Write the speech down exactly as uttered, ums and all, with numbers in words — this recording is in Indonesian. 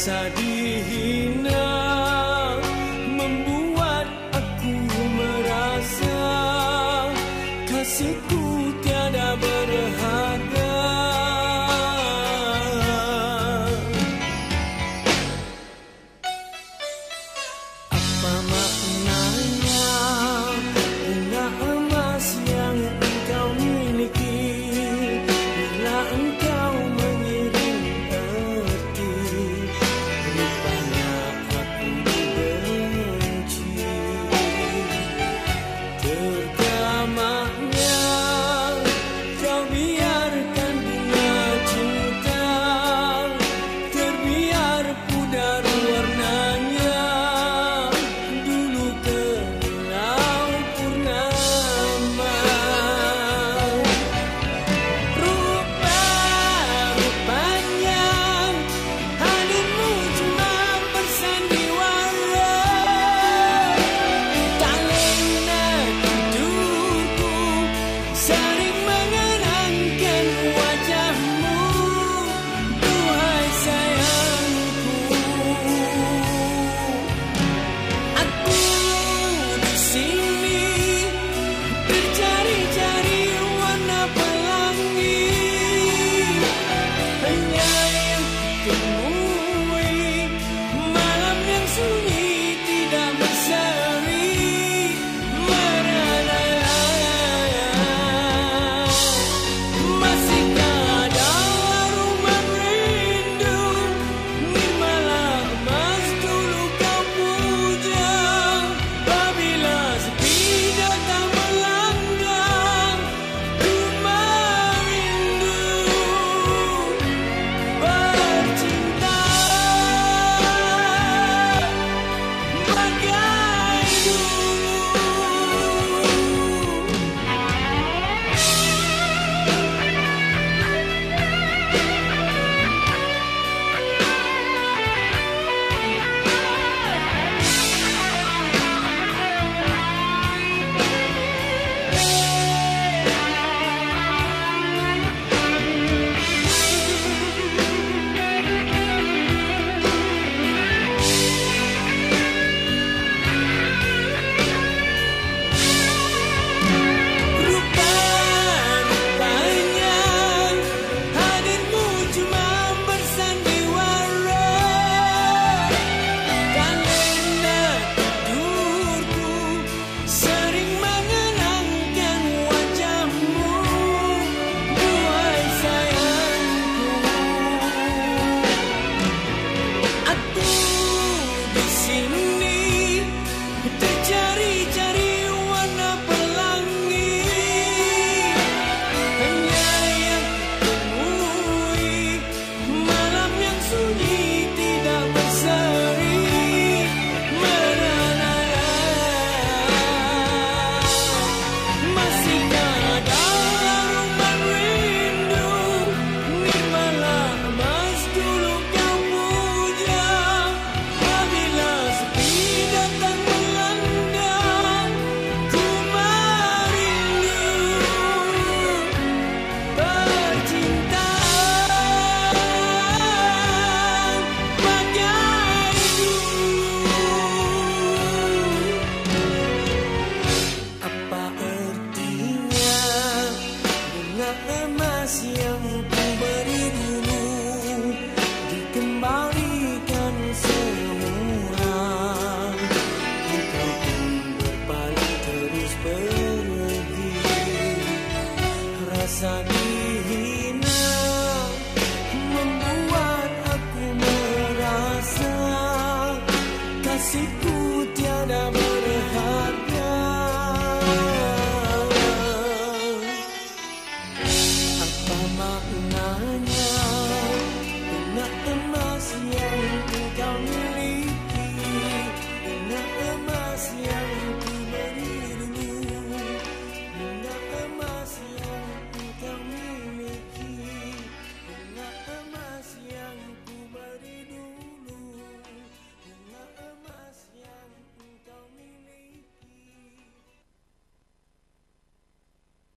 Rasa dihina membuat aku merasa kasihku tiada berharga. Apa maknanya bunga emas yang engkau miliki bila engkau mengirim erti? Rupanya aku benci. Tergamanya kau biarkan bunga cinta terbiar pudar warnanya dulu kelau purnama. Rupa-rupanya hadirmu cuma bersandiwara, tak lena tidurku sering mengenangkan wajahmu. Duhai sayangku, aku di sini tercari-cari warna pelangi, hanya yang kutemui malam yang sunyi tidak berseri. Merana masihkah ada rumah rindu, nirmala emas dulu kau puja. Apabila sepi datang melanda, ku merindu bercinta bagai dulu. Rupa-rupanya hadirmu cuma bersandiwara, tak lena tidurku sering mengenangkan wajahmu. Duhai sayangku, aku di sini tercari-cari warna pelangi, hanya yang kutemui malam yang sunyi tidak berseri. Merana masihkah ada rumah rindu, nirmala emas dulu kau puja. Apabila sepi datang melanda, ku merindu bercinta bagai dulu. Apa artinya bunga emas yang ku beri dulu dikembalikan semua? Engkau pun berpaling terus pergi. Rasa dihina membuat aku merasa kasihku tiada berharga. Apa maknanya bunga emas yang engkau miliki, bunga emas yang